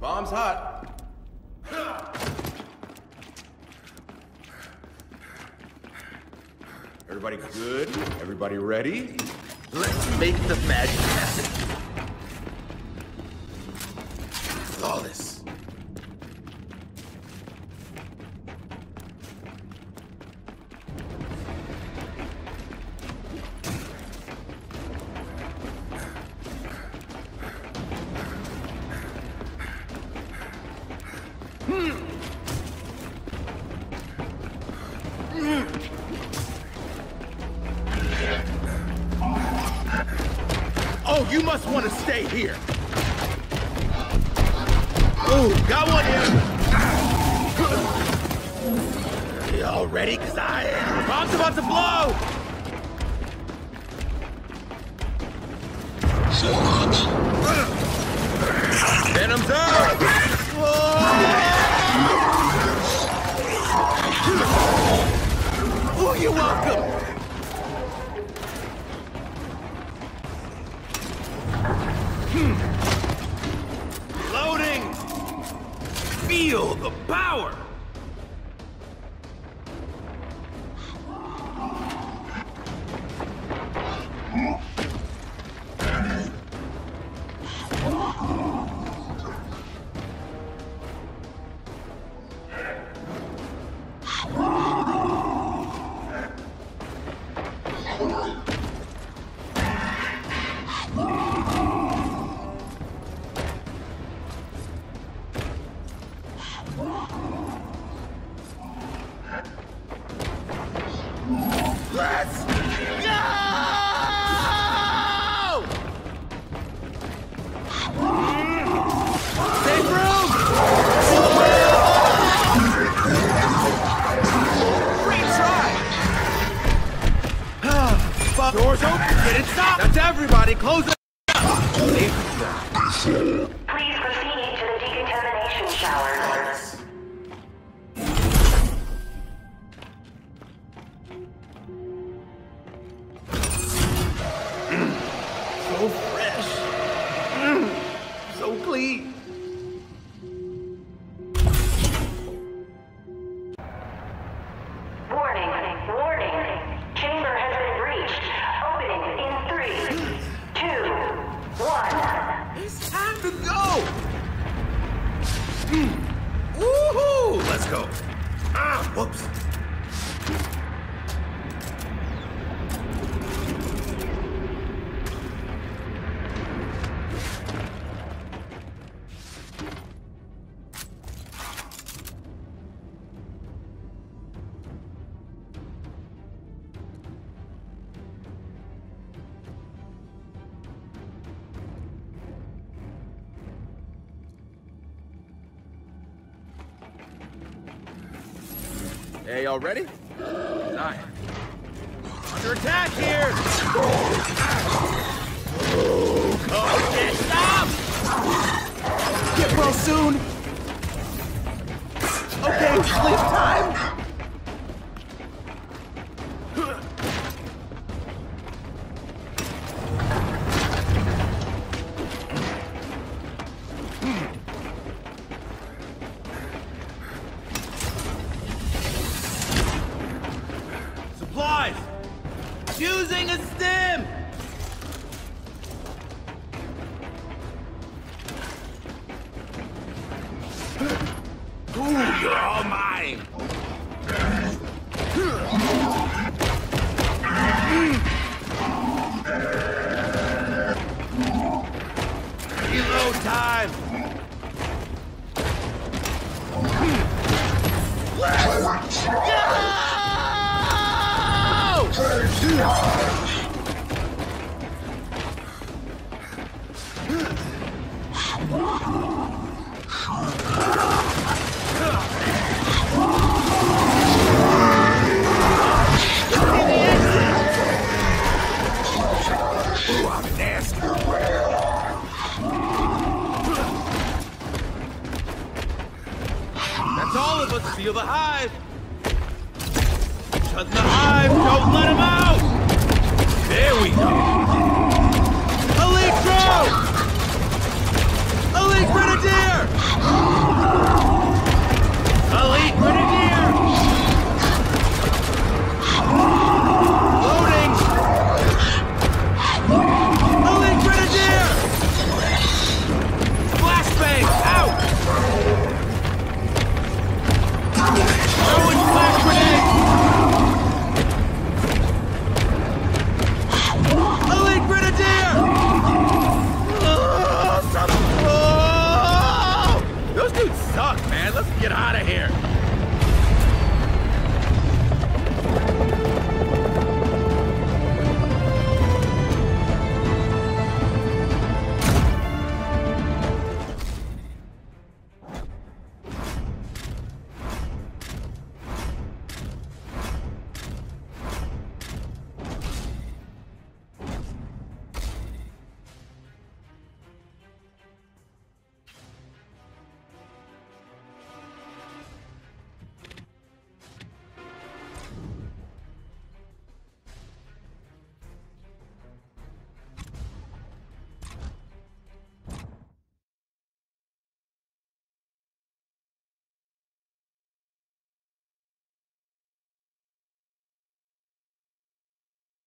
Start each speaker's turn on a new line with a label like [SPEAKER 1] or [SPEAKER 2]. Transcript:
[SPEAKER 1] Bomb's hot. Everybody good? Everybody ready?
[SPEAKER 2] Let's make the magic happen. Flawless. Oh, you must want to stay here. Ooh, got one here. Y'all ready? Cause I am. Bomb's about to blow. Venom's up. Oh, you're welcome. Loading! Feel the power! Let's go! Safe room! Great try! Doors open, get it stopped! That's everybody, close it up!
[SPEAKER 3] Please proceed to the decontamination showers.
[SPEAKER 2] So fresh. So clean.
[SPEAKER 3] Warning, warning. Chamber has been breached. Opening in 3, 2, 1.
[SPEAKER 2] It's time to go! Woohoo! Let's go. Ah, whoops.
[SPEAKER 1] Hey, y'all ready?
[SPEAKER 2] I am. Under attack here! Oh, can't stop!
[SPEAKER 1] Get well soon!
[SPEAKER 2] Okay, sleep time! Supplies! Using a stim! Ooh, you're all mine! Reload time! Let's go! Ooh, I'm nasty. That's all of us. Feel the hive. Shut the hive. Don't let him out. There we go.